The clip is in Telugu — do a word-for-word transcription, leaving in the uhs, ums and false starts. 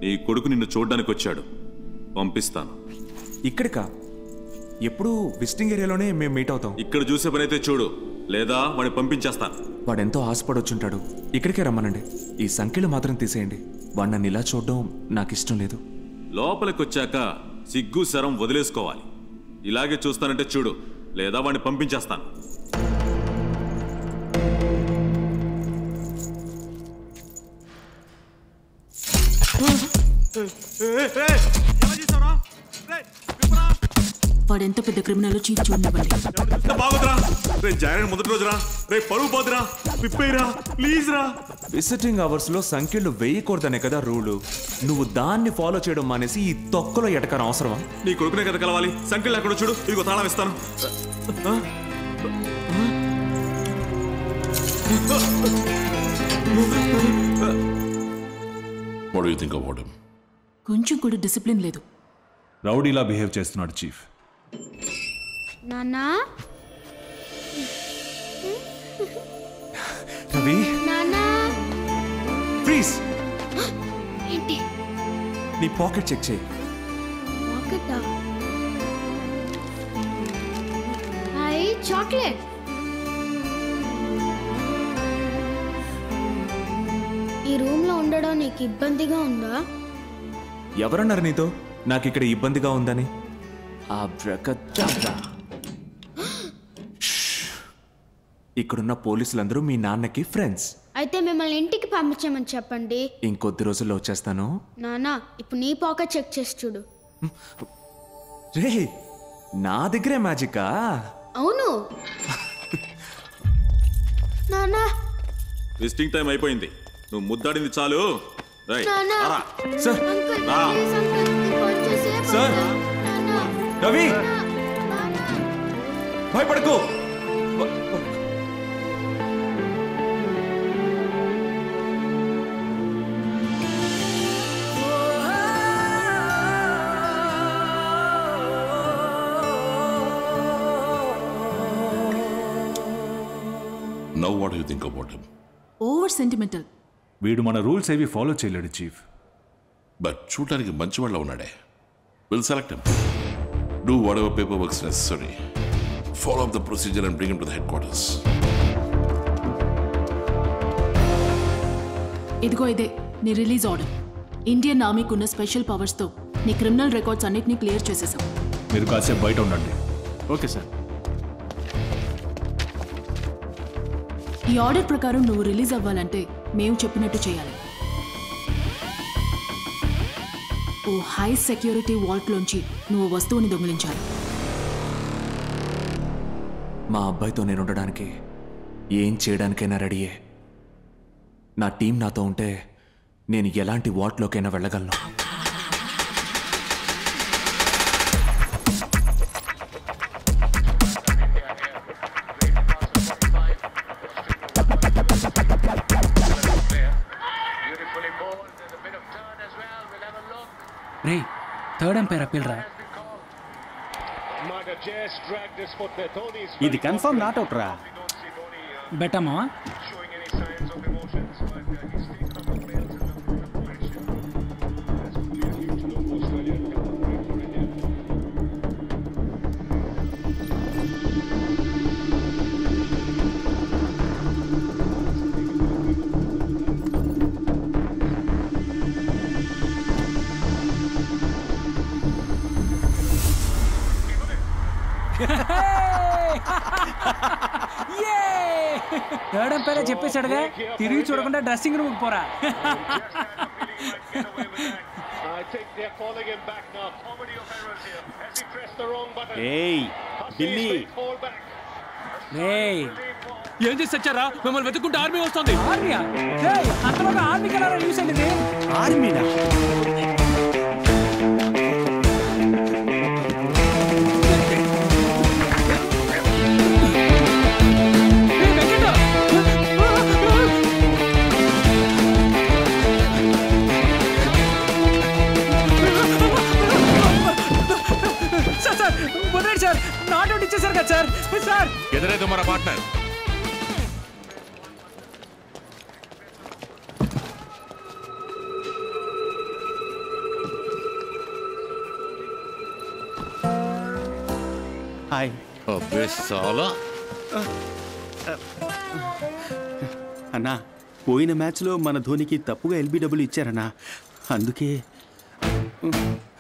నీ కొడుకు నిన్ను చూడడానికి వచ్చాడు, పంపిస్తాను. ఇక్కడికా? ఎప్పుడు విజిటింగ్ ఏరియాలోనే మేము మీట్ అవుతాం. ఇక్కడ చూసే పని అయితే చూడు, లేదా వాడిని పంపించేస్తాను. వాడెంతో ఆశపడొచ్చుంటాడు. ఇక్కడికే రమ్మనండి. ఈ సంఖ్యలు మాత్రం తీసేయండి. వాడు నన్ను ఇలా చూడడం నాకు ఇష్టం లేదు. లోపలికి వచ్చాక సిగ్గు శరం వదిలేసుకోవాలి. ఇలాగే చూస్తానంటే చూడు, లేదా వాడిని పంపించేస్తాను. వాడెంత పెద్ద క్రిమినల్ చీఫ్ చూడండి. బాగుతురా రే, జాయిన్ మొదటి రోజురా రే, పరువు పోతురా, పిప్పైరా ప్లీజ్ రా. విజిటింగ్ అవర్స్ లో సంఖ్యలు వేయకూడదనే కదా రూలు. నువ్వు దాన్ని ఫాలో చేయడం మానేసి ఈ తొక్కలో ఎటకరం అవసరమా? నీ కొడుకునే కదా కలవాలి. సంఖ్యలు ఎక్కడ చూడు, ఇదిగో తాళం ఇస్తాను. What do you think about him? కొంచెం కూడా డిసిప్లిన్ లేదు. రౌడీలా బిహేవ్ చేస్తున్నాడు చీఫ్. నానా రవి, నానా ప్లీజ్ ఏంటి? నీ పాకెట్ చెక్ చేయి. పాకెటా? Hi chocolate. ఈ రూమ్ లో ఉండడం నీకు ఇబ్బందిగా ఉందా? ఎవరన్నారు నీతో నాకు ఇక్కడ ఇబ్బందిగా ఉందని? ఆబ్రకదాబ్రా. ఇక్కడున్న పోలీసులందరూ మీ నాన్నకి ఫ్రెండ్స్. అయితే మిమ్మల్ని ఇంటికి పంపించమని చెప్పండి. ఇంకొద్ది రోజుల్లో వచ్చేస్తాను. నానా ఇప్పుడు నీ పాకెట్ చెక్ చేసి చూడు. రే, నా దగ్గరే మ్యాజికా? అవును. నానా విజిటింగ్ టైం అయిపోయింది, నువ్వు ముద్దాడింది చాలు. నానా సార్, అంకుల్ రా. ప్లీజ్ అంకుల్ కొంచెం సేపు సార్. నానా రవి, నానా భయపడకు. Now what do you think about him? Over sentimental. వీడు మన రూల్స్ ఏవి ఫాలో చేయలేడు చీఫ్. But చూడడానికి మంచివాళ్ళ ఉన్నాడే. We'll select him. Do whatever paperwork is necessary. Follow up the procedure and bring him to the headquarters. ఇదిగో ఇదే నీ రిలీజ్ ఆర్డర్. ఇండియన్ ఆర్మీకి ఉన్న స్పెషల్ పవర్స్తో నీ క్రిమినల్ రికార్డ్స్ అన్నిటినీ క్లియర్ చేసేసాం. మీరు కాసేపు బయట ఉండండి. Okay sir. ఈ ఆర్డర్ ప్రకారం నువ్వు రిలీజ్ అవ్వాలంటే మేము చెప్పినట్టు చేయాలి. ఓ హై సెక్యూరిటీ వాల్ట్లోంచి నువ్వు వస్తువుని దొంగిలించాలి. మా అబ్బాయితో నేను ఉండడానికి ఏం చేయడానికైనా రెడీయే. నా టీం నాతో ఉంటే నేను ఎలాంటి వాల్ట్లోకైనా వెళ్ళగలను. రే, థర్డ్ ఎంపైర్ అప్పీల్ రా. ఇది కన్ఫర్మ్ నాట్ అవుట్ రా. బెటమా థర్డ్ ఎంపైర్ చెప్పేశాడుగా, తిరిగి చూడకుండా డ్రెస్సింగ్ రూమ్ పోరా. ఏం చేసి వచ్చారా? మిమ్మల్ని వెతుక్కుంటే ఆర్మీ వస్తుంది. ఆర్మీయా? అంతలోగా ఆర్మీకి ఎలా యూస్ అయింది? ఆర్మీనా? సార్ నాట్ అవుట్ ఇచ్చేసారు కదా సార్. సార్ ఎదురే తుమ్మారా పార్ట్నర్. బాయ్. అబ్బే చాలా అన్నా, పోయిన మ్యాచ్లో మన ధోనికి తప్పుగా ఎల్బీడబ్ల్యూ ఇచ్చారన్నా, అందుకే